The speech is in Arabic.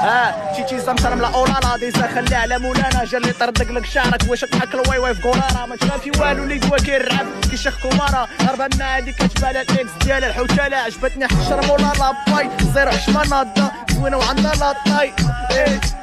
تيتي زمشر ملا اولالا ديزا خلي على مولانا جا اللي طردق لك شعرك واش تحك الواي واي في قراره ما تشغل في والو اللي دوا كيرعب كي شيخ كماره هربا من هادي كتبان الاكس ديال الحوتاله عجبتني حشر مولا لاباي زيرو حشمه ناضه زوينه وعندها لاطاي